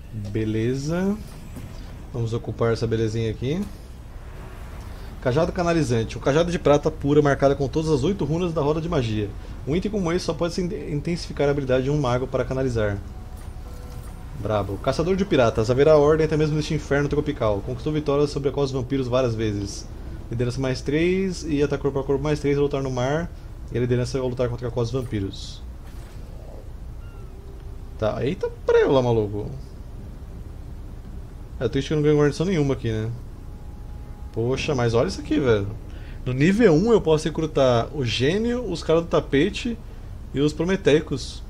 Beleza. Vamos ocupar essa belezinha aqui. Cajado canalizante. O cajado de prata pura marcada com todas as 8 runas da roda de magia. Um item como esse só pode se intensificar a habilidade de um mago para canalizar. Brabo. Caçador de piratas. Haverá ordem até mesmo neste inferno tropical. Conquistou vitórias sobre a costa dos vampiros várias vezes. Liderança mais 3 e ataque corpo a corpo mais 3 ao lutar no mar. E a liderança ao lutar contra a costa dos vampiros. Tá, eita preula, maluco. É triste que eu não ganho guarnição nenhuma aqui, né? Poxa, mas olha isso aqui, velho. No nível 1 eu posso recrutar o gênio, os caras do tapete e os prometeicos.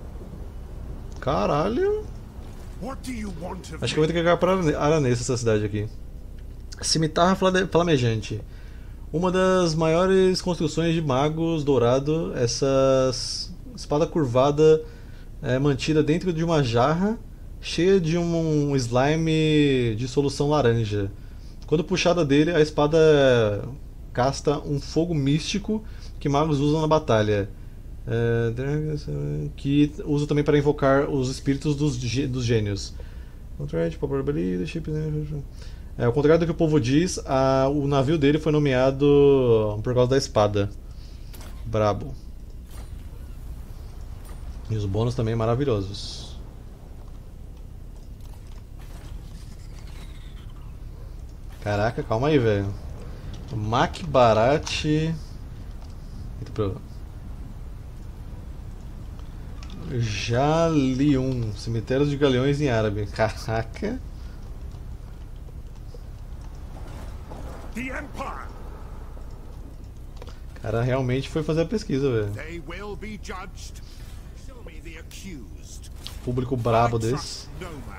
Caralho. Acho que eu vou ter que cagar para Aranês essa cidade aqui. Cimitarra Flamejante. Uma das maiores construções de magos dourado. Essa espada curvada é mantida dentro de uma jarra cheia de um slime de solução laranja. Quando puxada dele, a espada casta um fogo místico que magos usam na batalha. Que usa também para invocar os espíritos dos gênios. Ao contrário do que o povo diz, o navio dele foi nomeado por causa da espada. Brabo. E os bônus também maravilhosos. Caraca, calma aí, velho. Mac Barat. Jalium. Cemitério de Galeões em árabe. Caraca. O cara realmente foi fazer a pesquisa, velho. Público brabo desse.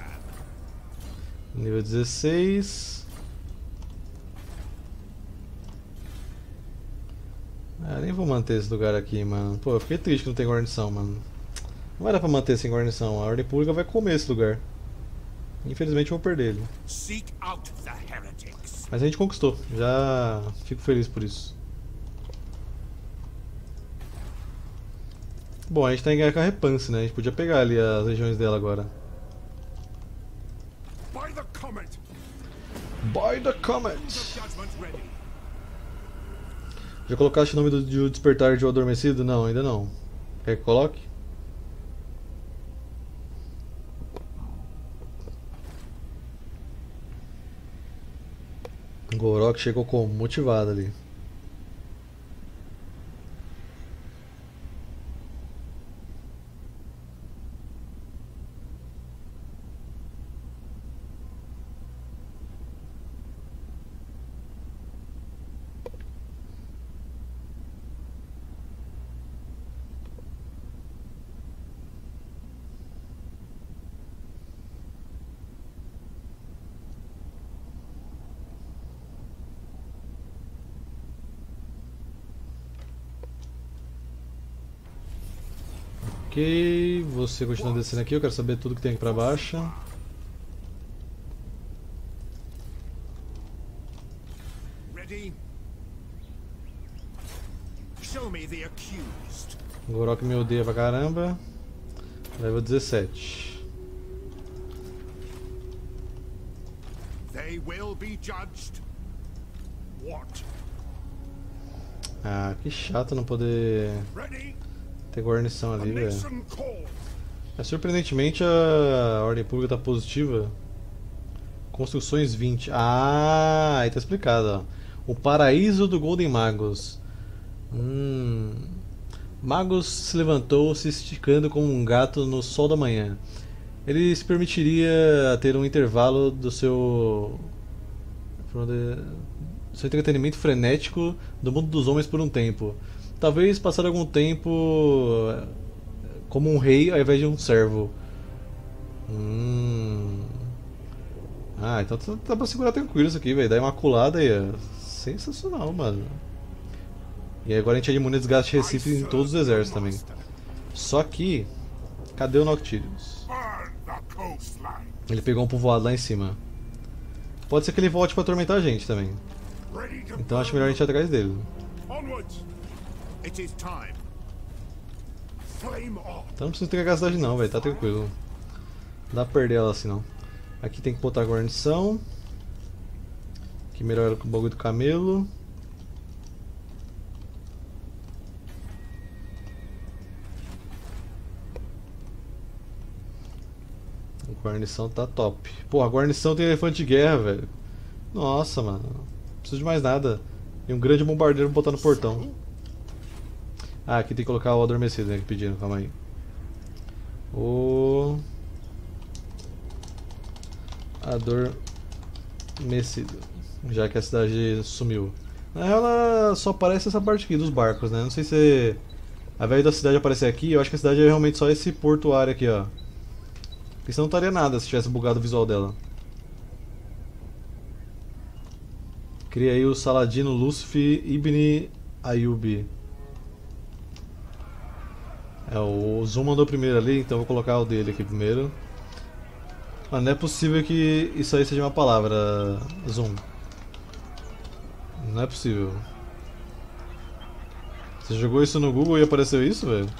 Nível 16. Nem vou manter esse lugar aqui, mano. Pô, eu fiquei triste que não tem guarnição, mano. Não vai dar pra manter sem guarnição. A ordem pública vai comer esse lugar. Infelizmente eu vou perder ele. Mas a gente conquistou. Já fico feliz por isso. Bom, a gente tá em guerra com a Repance, né? A gente podia pegar ali as regiões dela agora. By the Comet! Já colocaste o nome do despertar de O Adormecido? Não, ainda não. Quer que coloque? Gorok chegou como? Motivado ali. Ok, você continua descendo aqui, eu quero saber tudo que tem aqui pra baixo. Gorok me odeia pra caramba. Level 17. Ah, que chato não poder ter guarnição ali, velho. Surpreendentemente a ordem pública tá positiva. Construções 20. Ah, aí tá explicado, ó. O paraíso do Golden Magus. Magus se levantou, se esticando como um gato no sol da manhã. Ele se permitiria ter um intervalo do seu entretenimento frenético do mundo dos homens por um tempo. Talvez passar algum tempo como um rei ao invés de um servo. Ah, então dá pra segurar tranquilo isso aqui, velho. Da Imaculada aí, ó. Sensacional, mano. E agora a gente adimune desgaste de Recife em todos os exércitos também. Só que, cadê o Noctilius? Ele pegou um povoado lá em cima. Pode ser que ele volte pra atormentar a gente também. Então acho melhor a gente ir atrás dele. Então não precisa entregar a cidade não, velho. Tá tranquilo. Não dá pra perder ela assim não. Aqui tem que botar a guarnição. Aqui melhora com o bagulho do camelo. A guarnição tá top. Pô, a guarnição tem elefante de guerra, velho. Nossa, mano. Não preciso de mais nada. E um grande bombardeiro pra botar no portão. Ah, aqui tem que colocar o adormecido, né? Que pediram, calma aí. O adormecido. Já que a cidade sumiu. Na real, ela só aparece essa parte aqui dos barcos, né? Não sei se ao invés da cidade aparecer aqui, eu acho que a cidade é realmente só esse portuário aqui, ó. Porque senão não estaria nada se tivesse bugado o visual dela. Cria aí o Saladino Lucifi Ibn Ayyubi. É, o Zoom mandou primeiro ali, então eu vou colocar o dele aqui primeiro. Mano, não é possível que isso aí seja uma palavra, Zoom. Não é possível. Você jogou isso no Google e apareceu isso, velho?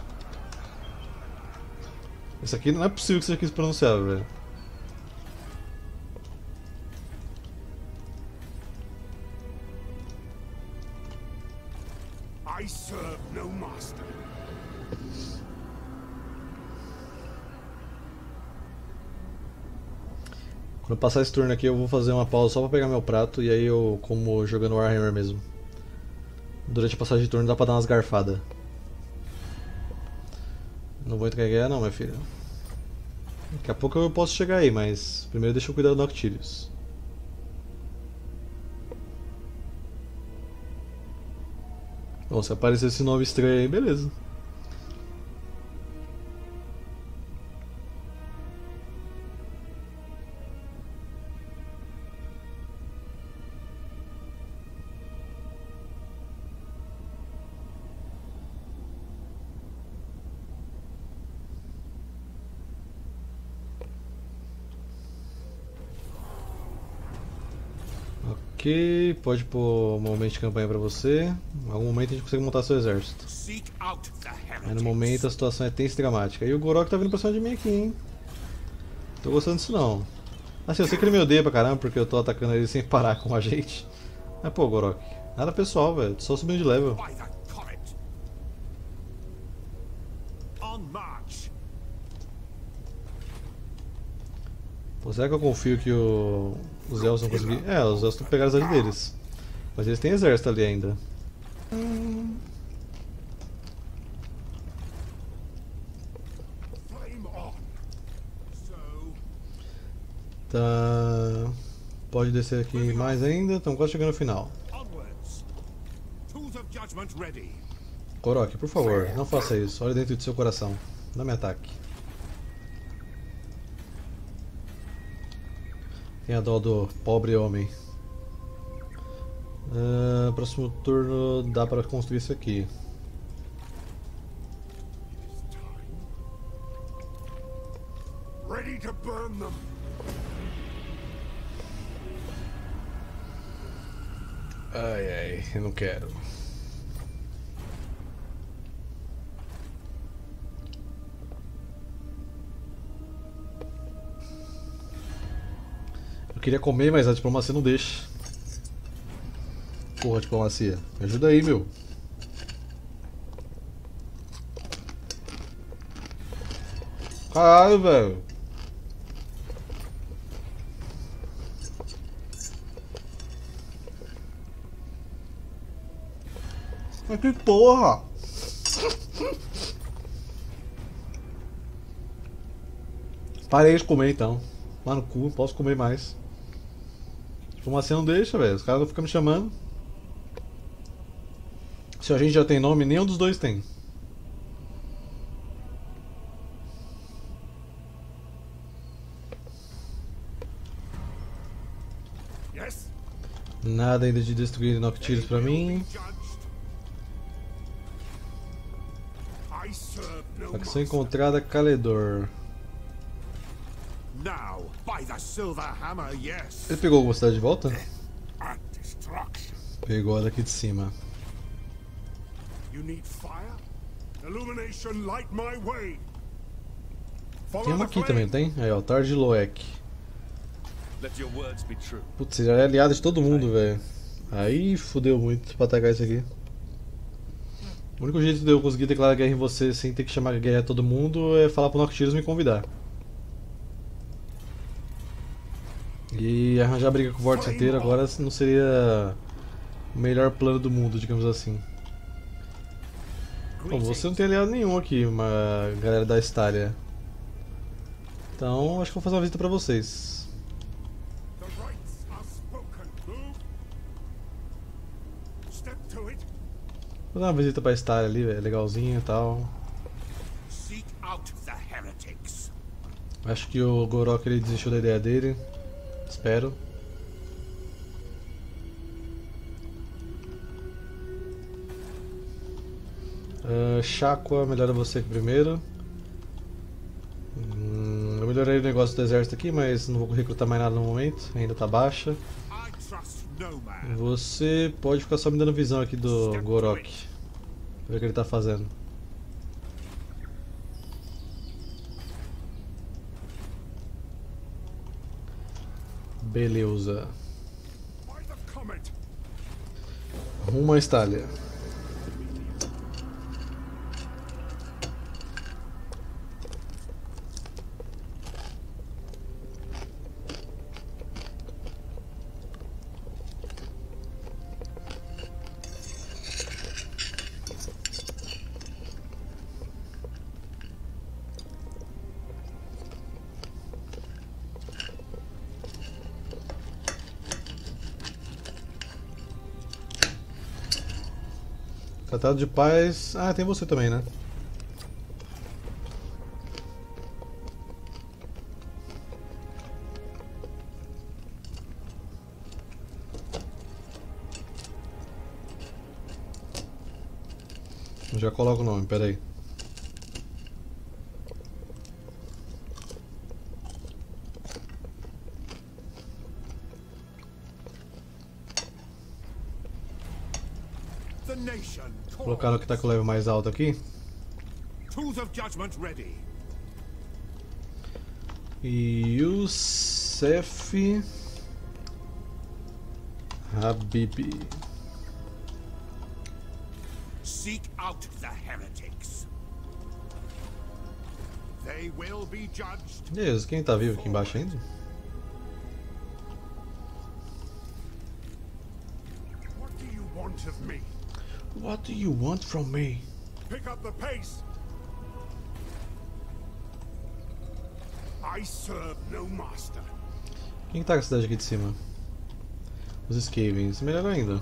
Isso aqui não é possível que você quis pronunciar, velho. I serve no master. Quando eu passar esse turno aqui eu vou fazer uma pausa só pra pegar meu prato e aí eu como jogando Warhammer mesmo. Durante a passagem de turno dá pra dar umas garfadas. Não vou entrar em guerra não, minha filha. Daqui a pouco eu posso chegar aí, mas primeiro deixa eu cuidar do Noctilius. Bom, se aparecer esse nome estranho aí, beleza. Ok, pode pôr um momento de campanha pra você. Em algum momento a gente consegue montar seu exército. Aí no momento a situação é tensa e dramática. E o Gorok tá vindo pra cima de mim aqui, hein? Tô gostando disso não. Assim, eu sei que ele me odeia pra caramba porque eu tô atacando ele sem parar com a gente. Mas pô, Gorok, nada pessoal, velho. Tô só subindo de level. Pô, será que eu confio que os elfos vão conseguir? É, os elfos estão pegando a cidade deles. Mas eles têm exército ali ainda. Tá. Pode descer aqui mais ainda, estamos quase chegando no final. Gorok, por favor, não faça isso. Olhe dentro do seu coração. Não me ataque. Tenha dó do pobre homem. Próximo turno dá para construir isso aqui. Ready to burn them. Ai ai, eu não quero. Eu queria comer, mas a diplomacia não deixa. Porra, diplomacia. Me ajuda aí, meu. Caralho, velho. Mas que porra! Parei de comer então. Lá no cu, posso comer mais. Diplomacia não deixa, velho. Os caras não ficam me chamando. Se a gente já tem nome, nenhum dos dois tem. Nada ainda de destruir Noctilus pra mim. Facção encontrada, Caledor. Ele pegou alguma cidade de volta? Pegou a daqui de cima. Tem uma aqui também, tem? Aí, ó, Tarde Loek. Putz, já é aliado de todo mundo, velho. Aí fudeu muito pra atacar isso aqui. O único jeito de eu conseguir declarar guerra em você sem ter que chamar guerra a todo mundo é falar pro Noctilus me convidar. E arranjar briga com o Vortex inteiro agora não seria o melhor plano do mundo, digamos assim. Bom, você não tem aliado nenhum aqui, uma galera da Estária. Então acho que vou fazer uma visita pra vocês. Vou dar uma visita pra Estária ali, velho, legalzinho e tal. Acho que o Gorok ele desistiu da ideia dele. Espero. Shakwa, melhora você aqui primeiro. Eu melhorei o negócio do exército aqui, mas não vou recrutar mais nada no momento. Ainda tá baixa. Você pode ficar só me dando visão aqui do Gorok. Ver o que ele tá fazendo. Beleza. Rumo à Estália. Tratado de paz. Ah, tem você também, né? Já coloco o nome, peraí. Vou colocar no que tá com o level mais alto aqui. Youssef Habibi. Seek out the heretics. They will be judged. Jesus, quem tá vivo aqui embaixo ainda? What do you want of me? What do you want from me? Pick up the pace. I serve no master. Quem tá com a cidade aqui de cima? Os Skavens, melhor ainda.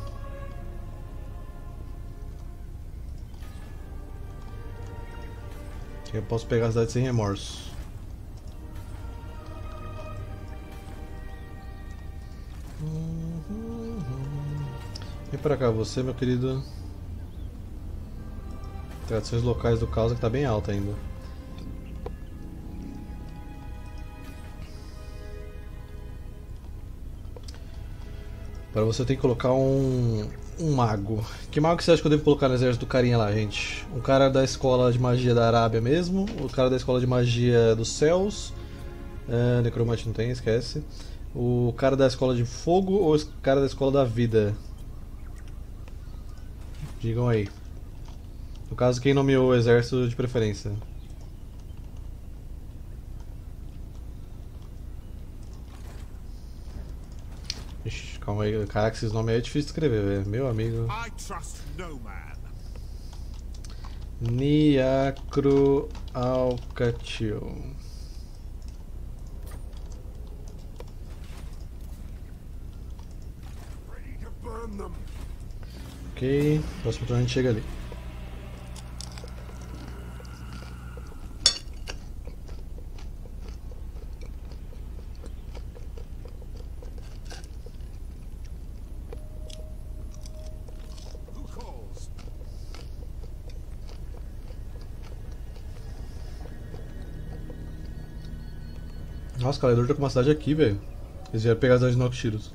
Eu posso pegar a cidade sem remorso. Vem pra cá você, meu querido. Tradições locais do caos que tá bem alta ainda. Para você tem que colocar um mago. Que mago que você acha que eu devo colocar no exército do carinha lá, gente? Um cara da escola de magia da Arábia mesmo? O cara da escola de magia dos céus? Necromante não tem, esquece. O cara da escola de fogo ou o cara da escola da vida? Digam aí. No caso, quem nomeou o exército de preferência? Ixi, calma aí. Caraca, esses nomes aí é difícil de escrever, velho. Meu amigo. Niacro Alcatil. Ok, próximo turno a gente chega ali. Nossa, o Caledor tá com uma cidade aqui, velho. Eles vieram pegar a cidade de Noctilus.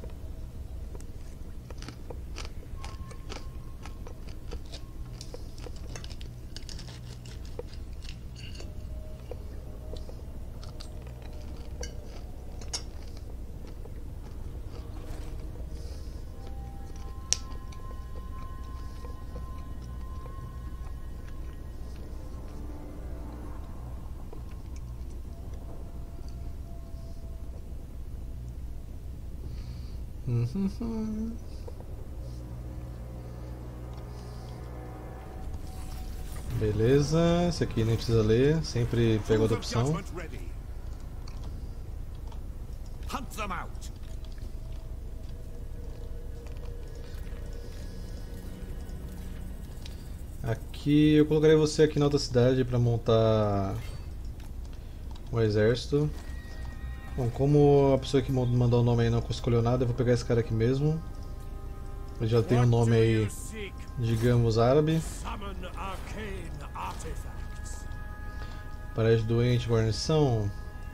Beleza, esse aqui nem precisa ler, sempre pega outra opção. Hunt them out. Aqui eu colocarei você aqui na outra cidade para montar o exército. Bom, como a pessoa que mandou o nome aí não escolheu nada, eu vou pegar esse cara aqui mesmo. Ele já tem um nome aí, digamos, árabe. Parede doente, guarnição.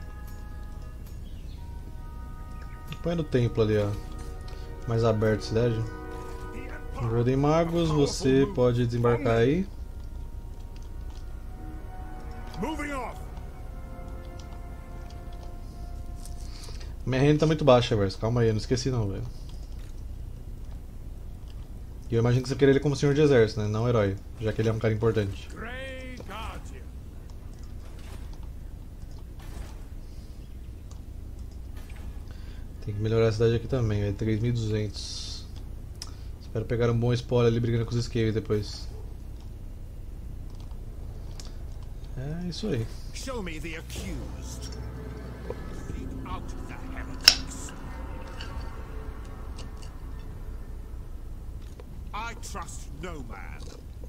Põe no templo ali, ó. Mais aberto a cidade. Golden Magos, você pode desembarcar aí. Minha renda tá muito baixa, velho. Calma aí, eu não esqueci não, velho. E eu imagino que você queria ele como senhor de exército, né? Não herói, já que ele é um cara importante. Tem que melhorar a cidade aqui também, velho. 3.200. Espero pegar um bom spoiler ali brigando com os Skaven depois. É isso aí. Show me the accused. Keep out the heretics. I trust no man.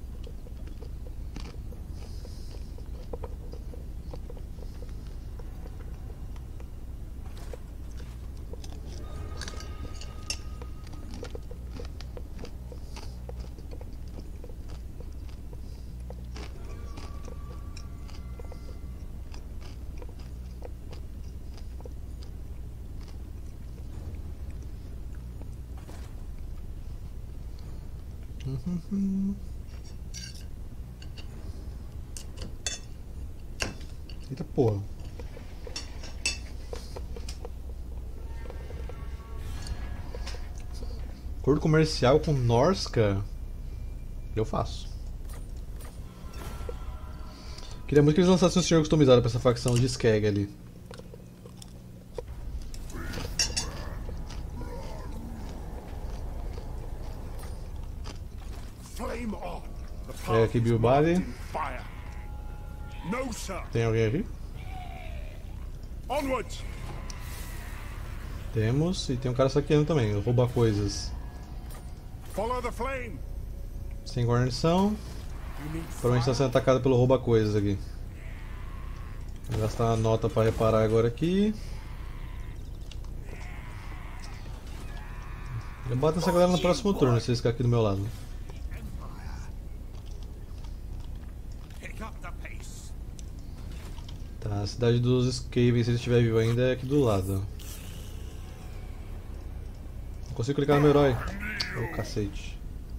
Eita porra. Acordo comercial com Norska? Eu faço. Queria muito que eles lançassem um senhor customizado pra essa facção de Skeg ali. É aqui Bilbali. Tem alguém aqui? Temos, e tem um cara saqueando também, rouba coisas. Sem guarnição. Provavelmente está sendo atacado pelo rouba coisas aqui. Vou gastar uma nota para reparar agora aqui. Eu bato essa galera no próximo turno, se eles ficarem aqui do meu lado. Tá, a cidade dos Skaven, se ele estiver vivo ainda, é aqui do lado. Não consigo clicar no meu herói. Ô, cacete.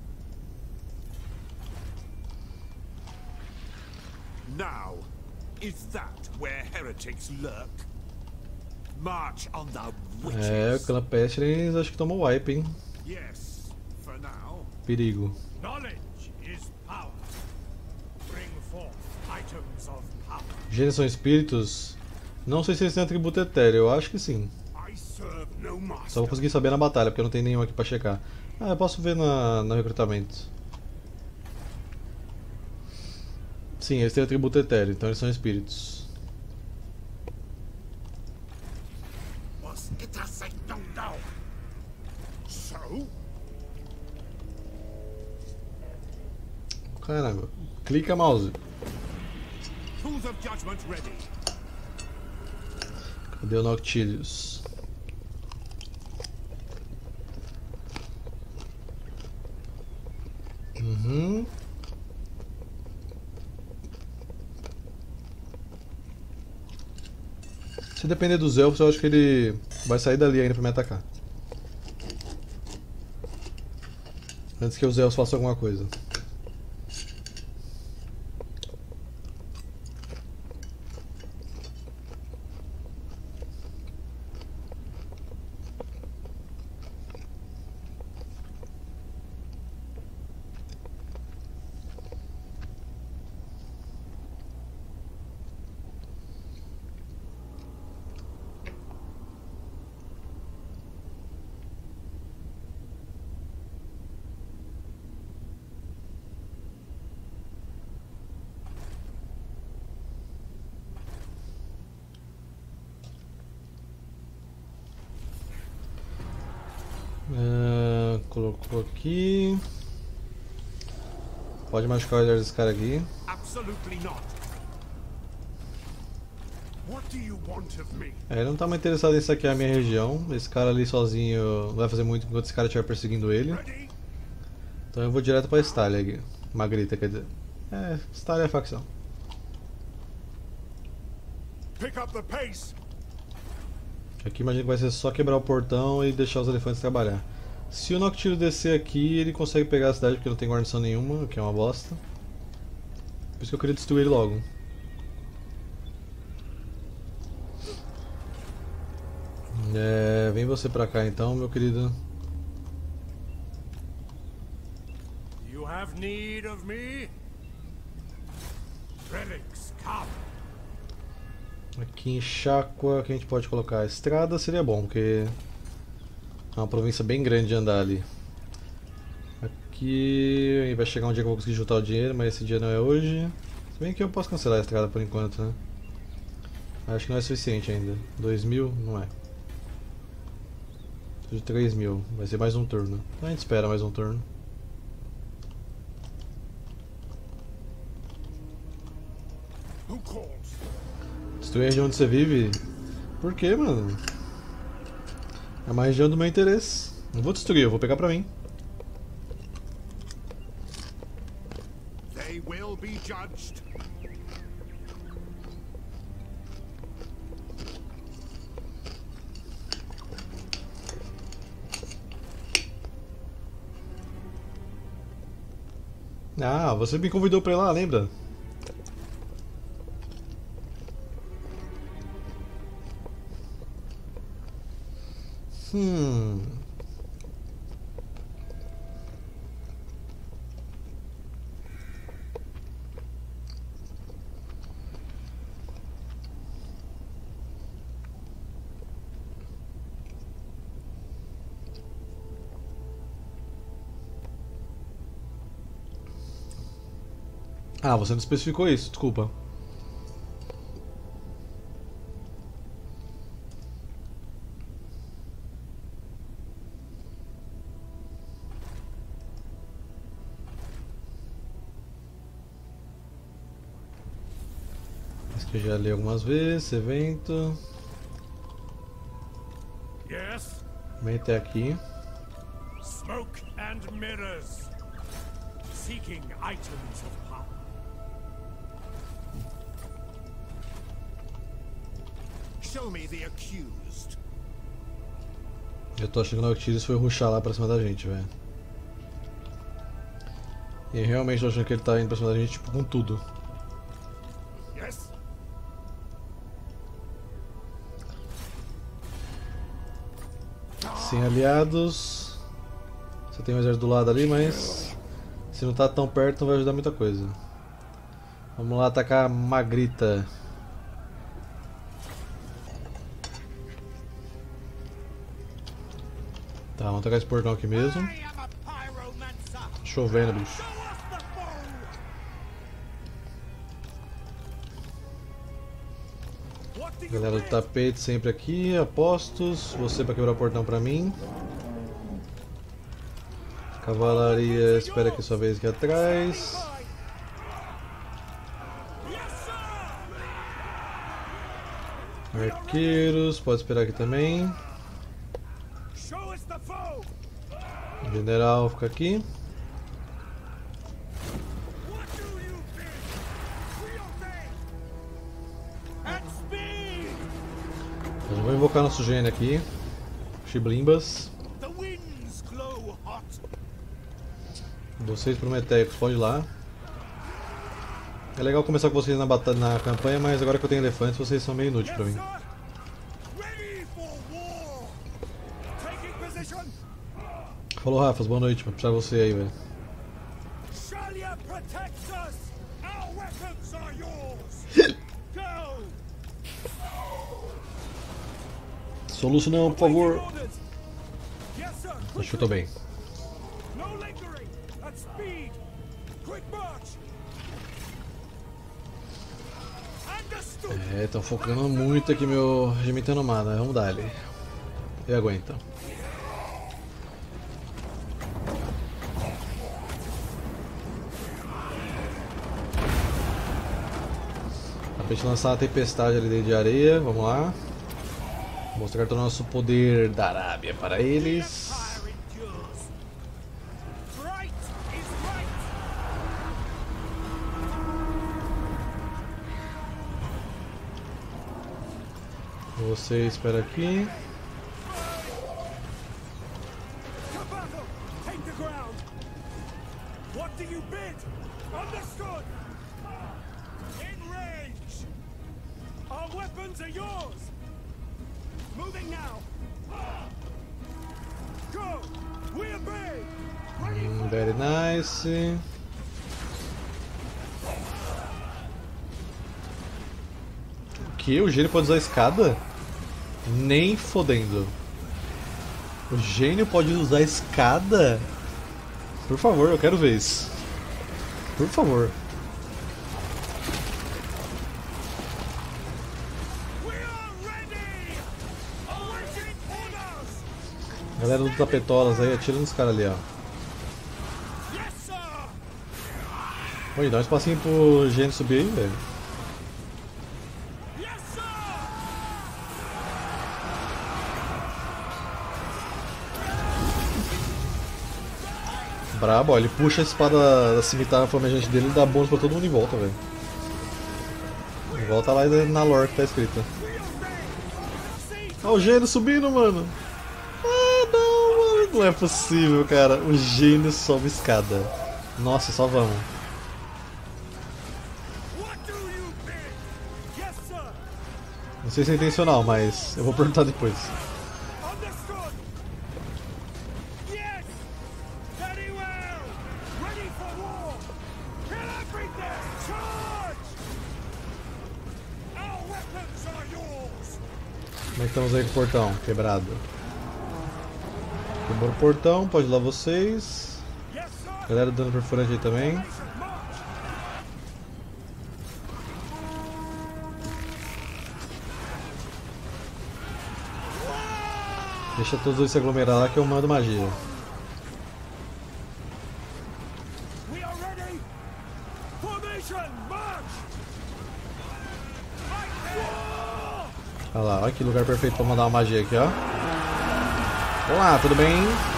Now, is that where heretics lurk? March on the witches. É, o clã Pestilens acho que tomou wipe, hein? Yes, for now. Perigo. Knowledge is power. Bring forth items of power. Gêneros são espíritos? Não sei se eles têm atributo etéreo, eu acho que sim. I serve no master. Só vou conseguir saber na batalha, porque eu não tenho nenhum aqui pra checar. Ah, eu posso ver no recrutamento. Sim, eles têm atributo etéreo, então eles são espíritos. Was it a sight? No. So? Caramba, clica mouse. Tools of judgment ready. Cadê o Noctilius? Se depender dos elfos, eu acho que ele vai sair dali ainda pra me atacar. Antes que os elfos façam alguma coisa. Colocou aqui. Pode machucar o olhar desse cara aqui. Absolutely not. What do you want of me? Ele não tá muito interessado em saquear a minha região. Esse cara ali sozinho não vai fazer muito enquanto esse cara estiver perseguindo ele. Ready? Então eu vou direto pra Stallia aqui. Magrita, quer dizer. Stallia é a facção. Pick up the pace. Aqui imagino que vai ser só quebrar o portão e deixar os elefantes trabalhar. Se o Noctilus descer aqui, ele consegue pegar a cidade porque não tem guarnição nenhuma, o que é uma bosta. Por isso que eu queria destruir ele logo. Vem você pra cá então, meu querido. You have need of me? Relics, come. Aqui em Chaqua, que a gente pode colocar? A estrada seria bom, porque é uma província bem grande de andar ali. Aqui vai chegar um dia que eu vou conseguir juntar o dinheiro, mas esse dia não é hoje. Se bem que eu posso cancelar a estrada por enquanto, né? Acho que não é suficiente ainda. 2.000? Não é. Preciso de 3.000. Vai ser mais um turno. Então a gente espera mais um turno. Who calls? Destruir a região onde você vive? Por quê, mano? É uma região do meu interesse. Não vou destruir, eu vou pegar pra mim. They will be judged. Ah, você me convidou pra ir lá, lembra? Ah, você não especificou isso, desculpa. Isso que eu já li algumas vezes, evento. Yes? Vem até aqui. Smoke and mirrors. Seeking items of power. Show me the accused. Eu tô achando que o Noctilus foi rushar lá pra cima da gente, velho. E realmente tô achando que ele tá indo pra cima da gente, tipo, com tudo. Yes? Sem aliados. Você tem um exército do lado ali, mas se não tá tão perto não vai ajudar muita coisa. Vamos lá atacar a Magrita. Tá, vamos atacar esse portão aqui mesmo. Chovendo, bicho. Galera do tapete sempre aqui. Apostos. Você pra quebrar o portão pra mim. Cavalaria espera aqui sua vez aqui atrás. Arqueiros, pode esperar aqui também. General fica aqui. Eu vou invocar nosso gênio aqui. Chiblimbas. Vocês prometecos, pode ir lá. É legal começar com vocês na batalha, na campanha, mas agora que eu tenho elefantes, vocês são meio inúteis pra mim. Falou, Rafas, boa noite, vou precisar de você aí, velho. Soluço não, por favor. Acho que eu tô bem. Estão focando muito aqui meu regimento renomado, vamos dar ali. Eu aguento. Pra gente lançar uma tempestade ali dentro de areia, vamos lá. Mostrar todo o nosso poder da Arábia para eles. Empire endures. Right is right. Você espera aqui. To battle. Take the ground. What do you bid? Understood. In range. Our weapons are yours. Moving now. Go. We obey. Ready for Very nice. O que? O gênio pode usar a escada? Nem fodendo. O gênio pode usar a escada? Por favor, eu quero ver isso. Por favor. We are ready. Awaiting orders. Galera do tapetolas aí, atira nos caras ali, ó. Yes, sir. Oi, dá um espacinho pro gênio subir aí, velho. Yes, sir. Brabo, ó, ele puxa a espada da cimitarra flamejante dele e dá bônus pra todo mundo em volta, velho. Em volta lá na lore que tá escrita. Ó, o gênio subindo, mano. Ah, não, mano. Não é possível, cara. O gênio sobe escada. Nossa, só vamos. What do you bid? Yes, sir. Não sei se é intencional, mas eu vou perguntar depois. Understood. Yes. Very well. Ready for war. Kill everything. Charge. Our weapons are yours. Como é que estamos aí com o portão? Quebrado. Quebrou o portão, pode ir lá vocês. Yes, sir. Galera dando perfurante aí também. Nation march. Deixa todos dois se aglomerar lá que eu mando magia. We are ready. Formation march. Fight war. Olha lá, olha que lugar perfeito pra mandar uma magia aqui, ó. Olá, tudo bem?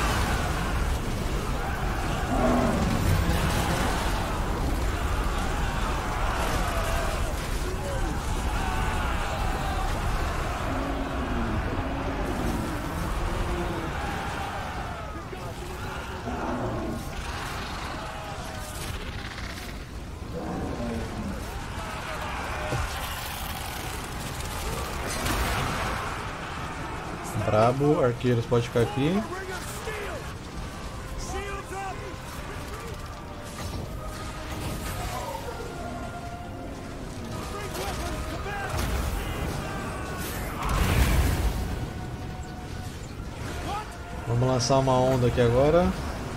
Brabo, arqueiros pode ficar aqui. Ring of steel. Shields up. Bring weapons to bear. What? Vamos lançar uma onda aqui agora.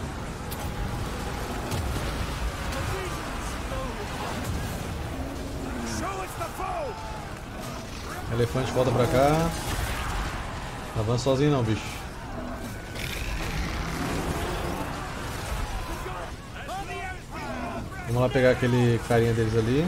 Show us the foe. Elefante volta pra cá. Não avança sozinho não, bicho. Vamos lá pegar aquele carinha deles ali.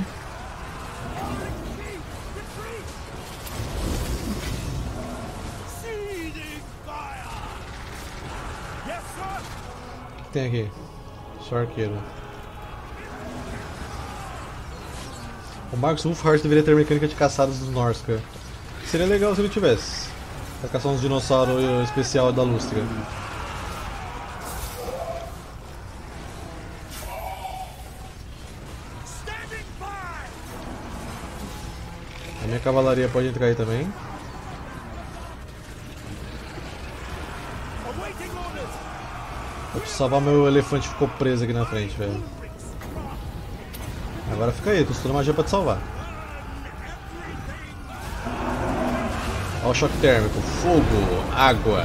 Seething fire. Yes, sir. O que tem aqui? Só arqueiro. O Magnus Wolfhard deveria ter mecânica de caçadas dos Norsca. Seria legal se ele tivesse. Pra caçar uns dinossauros especial da Lústria. Standing by. A minha cavalaria pode entrar aí também. Awaiting orders. Vou te salvar, meu elefante ficou preso aqui na frente, velho. Agora fica aí, tô estudando magia pra te salvar. Olha o choque térmico, fogo, água.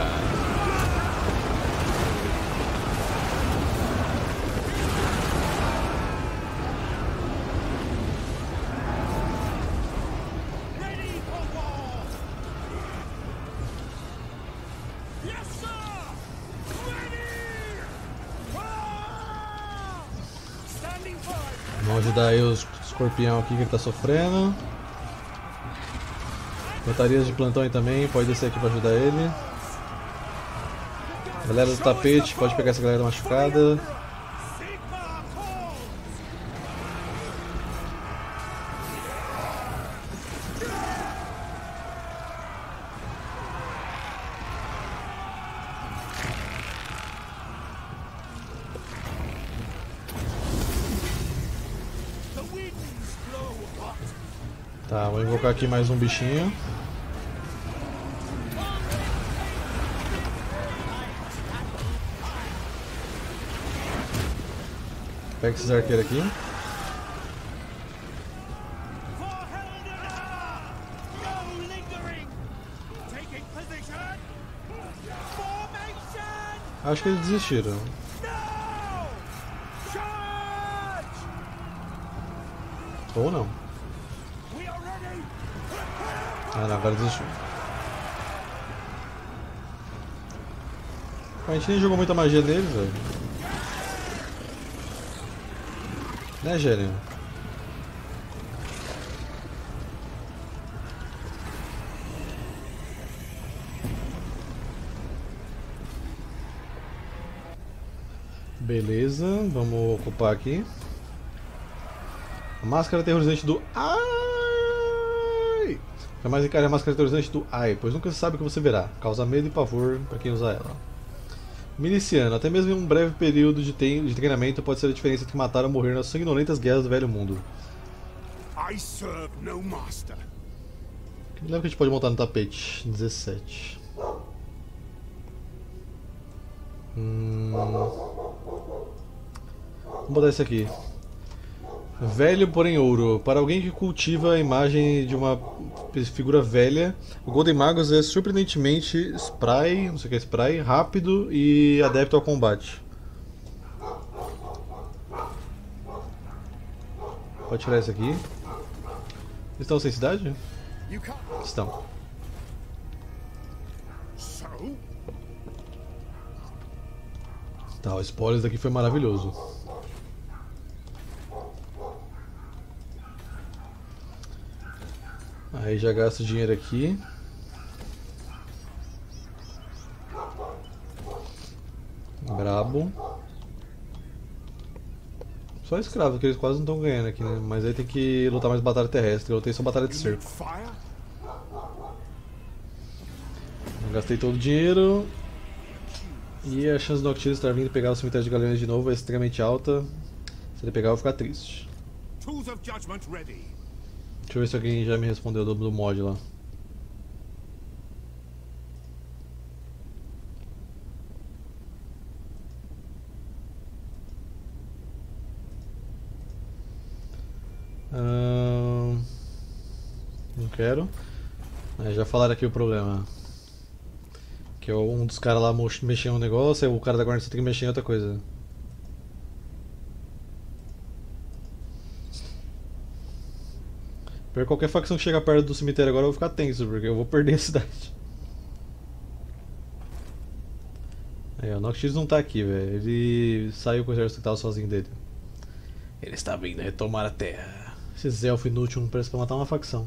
Ready for war. Yes, sir. Ready. Ah! Standing by. Vamos ajudar aí os escorpião aqui que ele tá sofrendo. Botarias de plantão aí também, pode descer aqui pra ajudar ele. Galera do tapete, pode pegar essa galera machucada. Tá, vou invocar aqui mais um bichinho. Pega esses arqueiros aqui. Acho que eles desistiram. Ou não. Ah não, agora desistiu. A gente nem jogou muita magia neles, velho. Né, gênio? Beleza, vamos ocupar aqui. A máscara aterrorizante do Ai! Jamais encare a máscara aterrorizante do Ai, pois nunca se sabe o que você verá. Causa medo e pavor para quem usa ela. Miliciano, até mesmo em um breve período de treinamento pode ser a diferença entre matar ou morrer nas sanguinolentas guerras do velho mundo. I serve no master. Que level que a gente pode montar no tapete? 17. Vamos botar esse aqui. Velho, porém ouro. Para alguém que cultiva a imagem de uma figura velha, o Golden Magus é surpreendentemente spry, não sei o que é spry, rápido e adepto ao combate. Pode tirar esse aqui. Eles estão sem cidade? Estão. Tá, o spoiler daqui foi maravilhoso. Aí já gasto dinheiro aqui. Brabo. Só escravo, que eles quase não estão ganhando aqui, né? Mas aí tem que lutar mais batalha terrestre. Eu lutei só batalha de cerco. Gastei todo o dinheiro. E a chance do Noctis estar vindo pegar o cemitério de Galeões de novo é extremamente alta. Se ele pegar, eu vou ficar triste. Deixa eu ver se alguém já me respondeu do mod lá. Não quero. Já falaram aqui o problema. Que é um dos caras lá mexer em um negócio, aí o cara da guarnição tem que mexer em outra coisa. Por qualquer facção que chegar perto do cemitério agora eu vou ficar tenso, porque eu vou perder a cidade. Aí, o Noctis não tá aqui, velho. Ele saiu com o exército que tava sozinho dele. Ele está vindo retomar a terra. Esses elfos inúteis não prestam pra matar uma facção.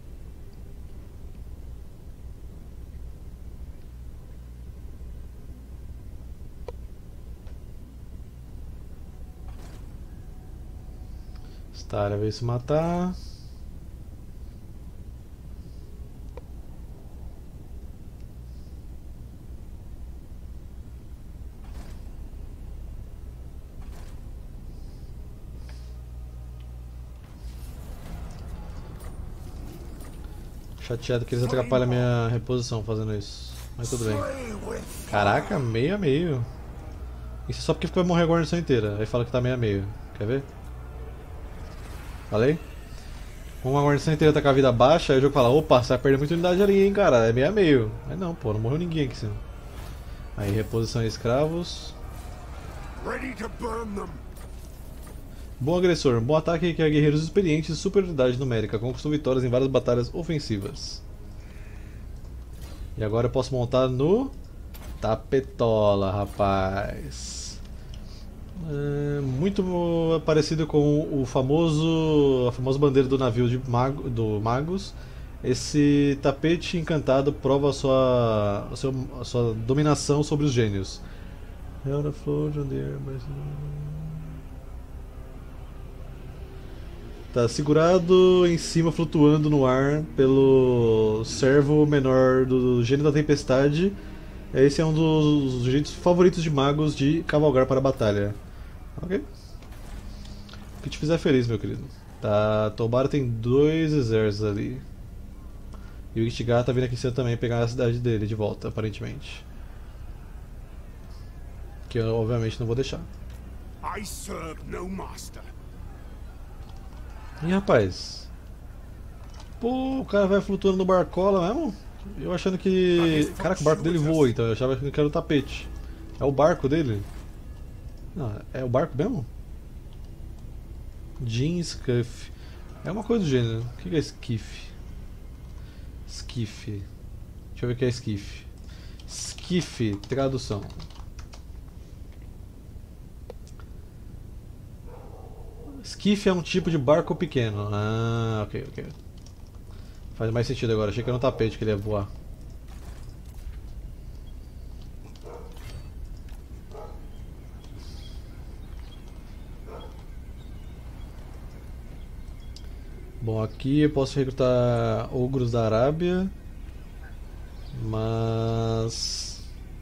Stara veio se matar. Chateado que eles atrapalham a minha reposição fazendo isso. Mas tudo bem. Caraca, meio a meio. Isso é só porque vai morrer a guarnição inteira. Aí fala que tá meio a meio. Quer ver? Falei? Uma guarnição inteira tá com a vida baixa, aí o jogo fala, opa, você vai perder muita unidade ali, hein, cara. É meio a meio. Mas não, pô, não morreu ninguém aqui em cima. Aí, reposição de escravos. Bom agressor, bom ataque que é guerreiros experientes e superioridade numérica, conquistou vitórias em várias batalhas ofensivas. E agora eu posso montar no Tapetola, rapaz. Muito parecido com a famosa bandeira do navio do Magus. Esse tapete encantado prova a sua dominação sobre os gênios. Tá segurado em cima, flutuando no ar pelo servo menor do Gênio da Tempestade. Esse é um dos jeitos favoritos de magos de cavalgar para a batalha. Ok? O que te fizer feliz, meu querido. Tá, Tobara tem 2 exércitos ali. E o Ichigar tá vindo aqui em cima também pegar a cidade dele de volta, aparentemente. Que eu obviamente não vou deixar. I serve no master. Ih, rapaz. Pô, o cara vai flutuando no barcola mesmo? Eu achando que. Caraca, o barco dele voa, então eu achava que era o tapete. É o barco dele? Não, é o barco mesmo? Jean Scuff. É uma coisa do gênero. O que é skiff? Skiff. Deixa eu ver o que é skiff. Skiff, tradução. Skiff é um tipo de barco pequeno. Ah, ok, ok. Faz mais sentido agora. Achei que era um tapete que ele ia voar. Bom, aqui eu posso recrutar ogros da Arábia, mas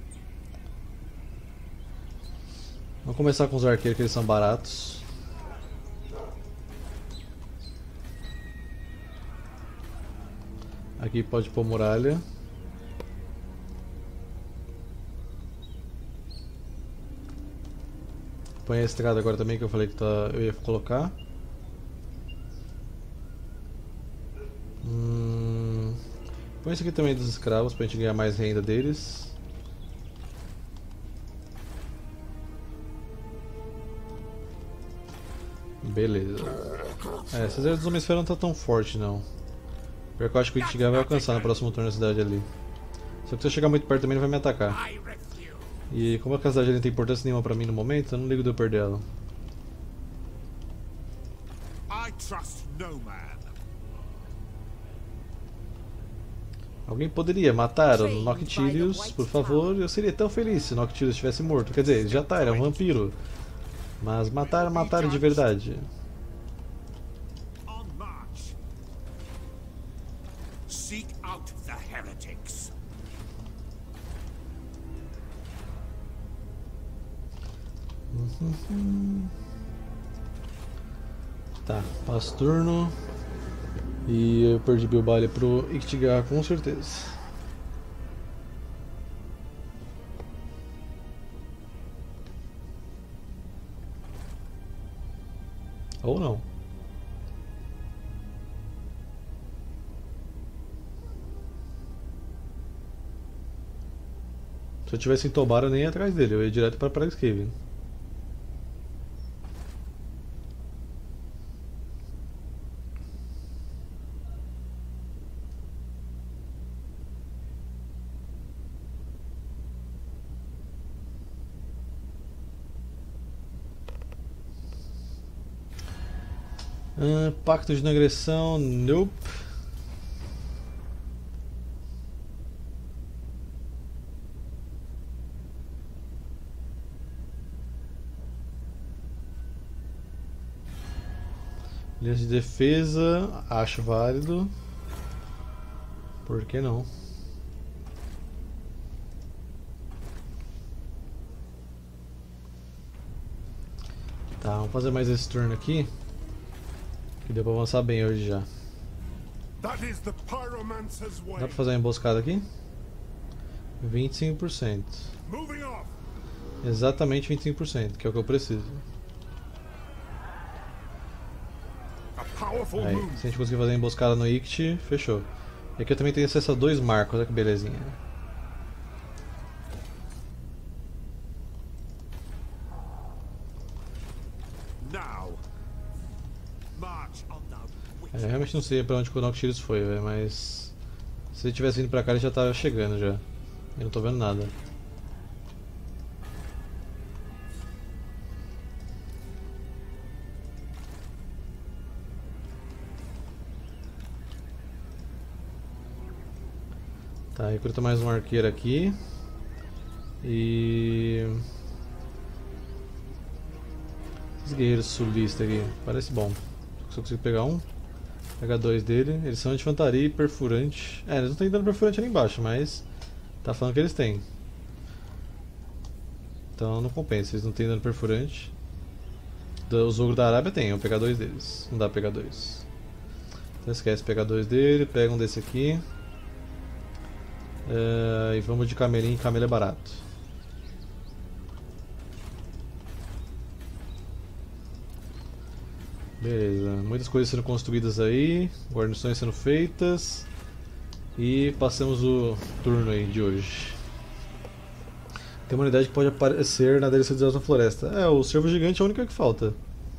vamos começar com os arqueiros que eles são baratos. Aqui pode pôr muralha. Põe a estrada agora também que eu falei que eu ia colocar. Põe isso aqui também dos escravos pra gente ganhar mais renda deles. Beleza. Esse exército dos Homem-Esfera não tá tão forte não. Pior que eu acho que o Ichigai vai alcançar no próximo turno da cidade ali. Só que se eu chegar muito perto também ele vai me atacar. E como a cidade ali não tem importância nenhuma pra mim no momento, eu não ligo de eu perder ela. I trust no man. Alguém poderia matar o Noctilius, por favor? Eu seria tão feliz se o Noctilius estivesse morto. Quer dizer, ele já tá, ele é um vampiro. Mas matar de verdade. On march. Seek out the heretics. Tá, passo turno. E eu perdi Bilbali pro Ichigar com certeza. Ou não. Se eu tivesse em Tobara eu nem ia atrás dele, eu ia direto pra Pragscaven. Pacto de não agressão, nope. Linha de defesa, acho válido. Por que não? Tá, vamos fazer mais esse turno aqui. Que deu pra avançar bem hoje já. That is the pyromancer's way. Dá pra fazer uma emboscada aqui? 25%. Moving off. Exatamente 25%, que é o que eu preciso. A powerful Aí, move. se a gente conseguir fazer a emboscada no Ict, fechou. E aqui eu também tenho acesso a 2 marcos, olha que belezinha. Now. March on the Eu realmente não sei pra onde o Noctilius foi, véio, mas se ele tivesse indo pra cá ele já tava chegando já. Eu não tô vendo nada. Tá, recruta mais um arqueiro aqui. E... Os guerreiros sulistas aqui, parece bom. Só consigo pegar um. Pegar dois dele. Eles são de infantaria e perfurante. É, eles não têm dano perfurante ali embaixo, mas... Tá falando que eles têm. Então não compensa, eles não têm dano perfurante. Os ogros da Arábia tem, eu vou pegar dois deles. Não dá pra pegar dois. Então esquece, pegar dois dele, pega um desse aqui. E vamos de camelinho, camelo é barato. Beleza, muitas coisas sendo construídas aí, guarnições sendo feitas. E passamos o turno aí de hoje. Tem uma unidade que pode aparecer na DLC da Floresta. É, o cervo gigante é a única que falta.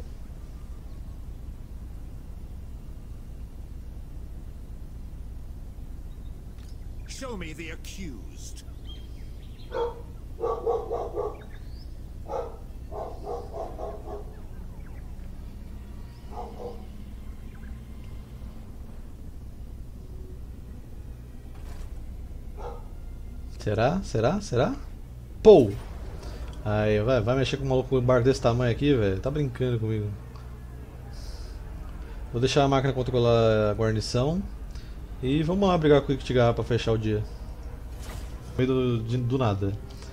Show me the accused. Será? Será? Será? Pou! Aí, vai mexer com um maluco com um barco desse tamanho aqui, velho? Tá brincando comigo. Vou deixar a máquina controlar a guarnição. E vamos lá brigar com o Quick Garra pra fechar o dia. No meio do nada.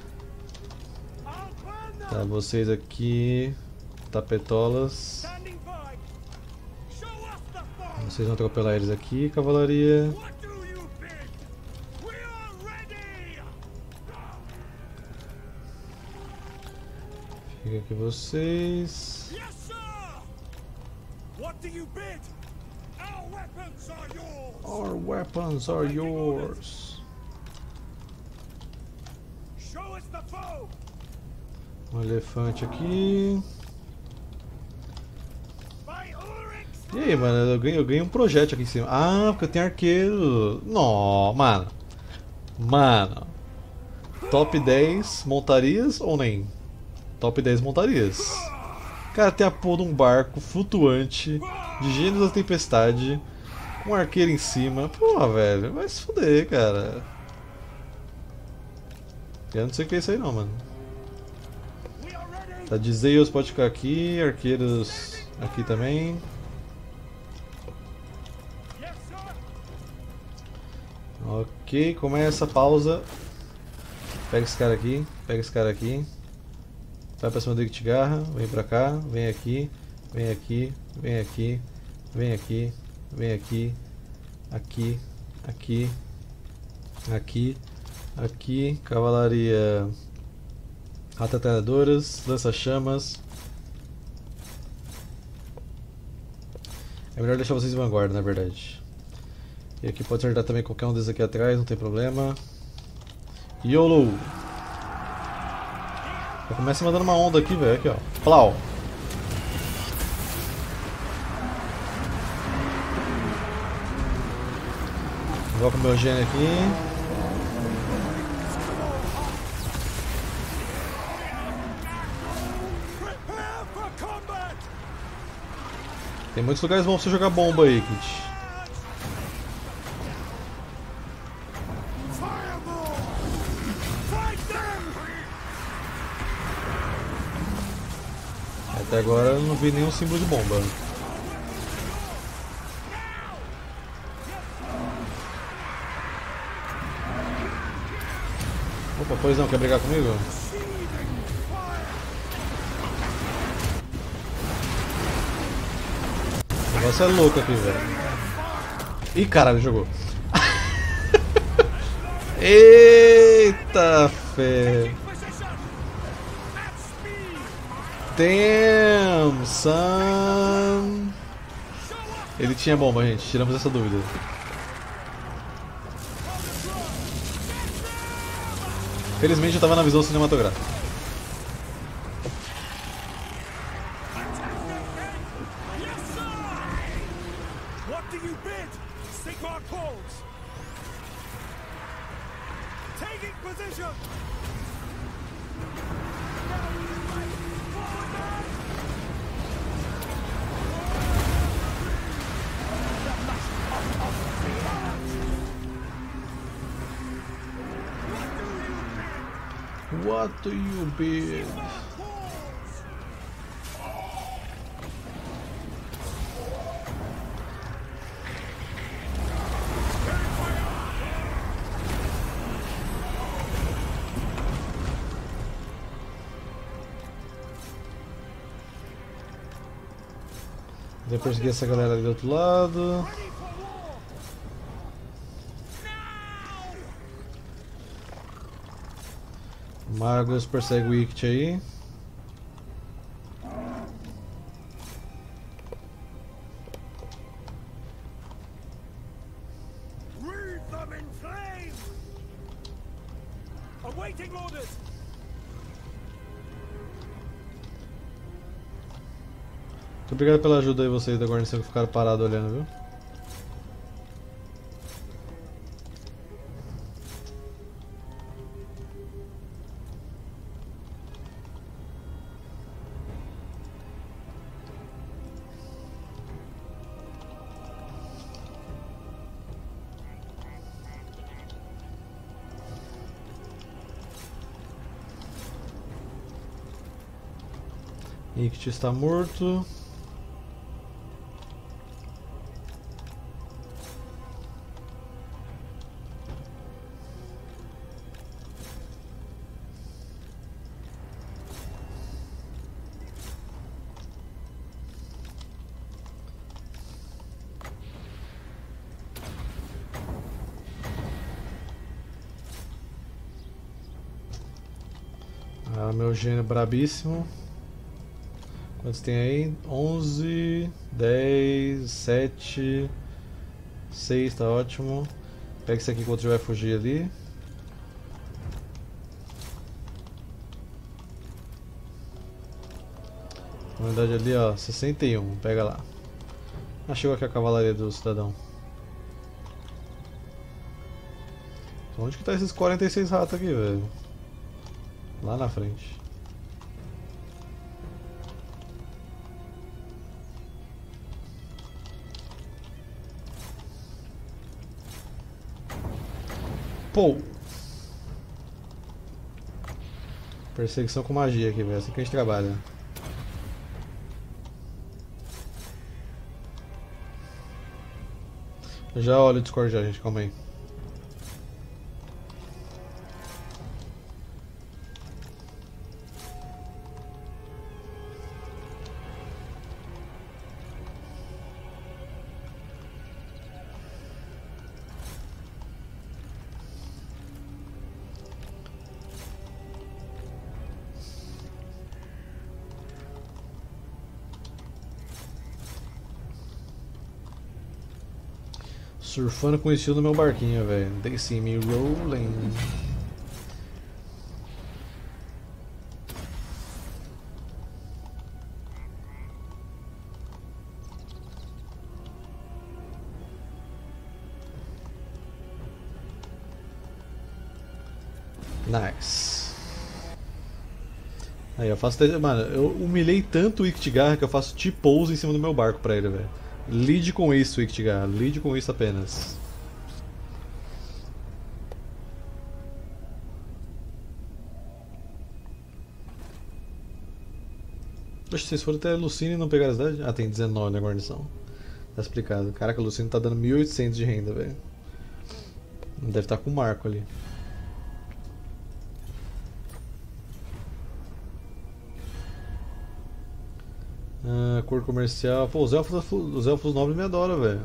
Tá, vocês aqui. Tapetolas. Vocês vão atropelar eles aqui, cavalaria. Fica aqui vocês. Our weapons are yours. Um elefante aqui. E aí, mano, eu ganhei um projétil aqui em cima. Ah, porque eu tenho arqueiro. Não, mano. Mano. Top 10 montarias ou nem? Top 10 montarias. Cara, tem a porra de um barco flutuante de Gênios da Tempestade. Com um arqueiro em cima. Porra, velho. Vai se fuder, cara. Eu não sei o que é isso aí não, mano. Tá, de Zeus pode ficar aqui. Arqueiros aqui também. Ok, começa, pausa. Pega esse cara aqui, pega esse cara aqui. Vai pra cima do Quick Garra, vem pra cá, vem aqui, vem aqui, vem aqui, vem aqui, vem aqui, aqui, aqui, aqui, aqui, cavalaria, atatalhadoras, lança-chamas. É melhor deixar vocês em vanguarda, na verdade. E aqui pode acertar também qualquer um desses aqui atrás, não tem problema. YOLO! Já começa mandando uma onda aqui, velho. Aqui, ó. Plau! Coloca o meu gênio aqui. Tem muitos lugares bons pra você jogar bomba aí, Kit. Até agora eu não vi nenhum símbolo de bomba. Opa, pois não, quer brigar comigo? O negócio é louco aqui, velho. Ih, caralho, jogou. Eita, fé. Damn, son. Ele tinha bomba, gente. Tiramos essa dúvida. Felizmente eu tava na visão cinematográfica. What do you bid? Vou perseguir essa galera ali do outro lado. Magus persegue o Ict aí. Muito obrigado pela ajuda aí, vocês da guarnição que ficaram parados olhando, viu? Ict está morto. Ah, meu gênio brabíssimo. Quantos tem aí? 11, 10, 7, 6, tá ótimo. Pega esse aqui enquanto ele vai fugir ali. Na verdade ali, ó, 61, pega lá. Ah, chegou aqui a cavalaria do cidadão. Onde que tá esses 46 ratos aqui, velho? Lá na frente. Pô! Perseguição com magia aqui, velho. Assim que a gente trabalha. Já olha o Discord já, gente. Calma aí. Surfando com estilo no meu barquinho, velho. They see me rolling. Nice. Aí eu faço. Mano, eu humilhei tanto o Ictigar que eu faço T-pose em cima do meu barco pra ele, velho. Lide com isso, Ictigar. Lide com isso apenas. Poxa, vocês foram até Lucine e não pegaram a cidade? Ah, tem 19 na guarnição. Tá explicado. Caraca, a Lucine tá dando 1.800 de renda, velho. Deve estar com o Marco ali. Ah, cor comercial. Pô, os elfos nobres me adoram, velho.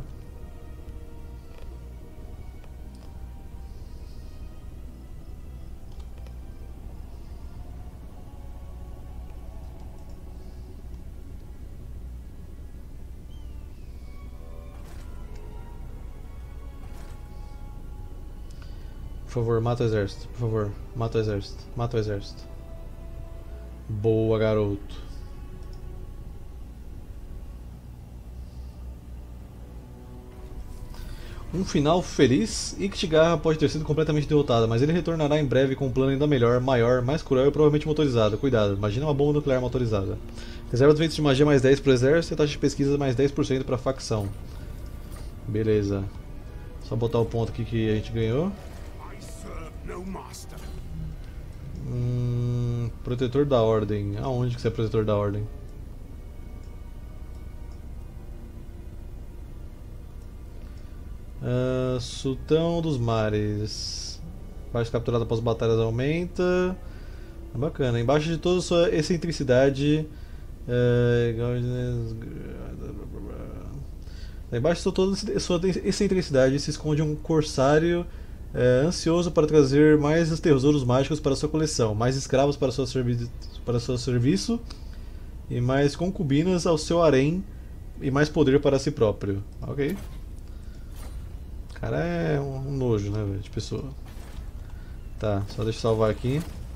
Por favor, mata o exército. Por favor, mata o exército. Mata o exército. Boa, garoto. Um final feliz. Ictigar pode ter sido completamente derrotada, mas ele retornará em breve com um plano ainda melhor, maior, mais cruel e provavelmente motorizado. Cuidado, imagina uma bomba nuclear motorizada. Reserva de ventos de magia mais 10 para o exército e taxa de pesquisa mais 10% para a facção. Beleza. Só botar o ponto aqui que a gente ganhou. Protetor da Ordem. Aonde que você é protetor da Ordem? Sultão dos Mares. Parte capturada após batalhas aumenta. Bacana. Embaixo de toda a sua excentricidade. Embaixo de toda a sua excentricidade se esconde um corsário ansioso para trazer mais tesouros mágicos para sua coleção, mais escravos para seu serviço e mais concubinas ao seu harém e mais poder para si próprio. Ok. O cara é um nojo, né, de pessoa. Tá, só deixa eu salvar aqui.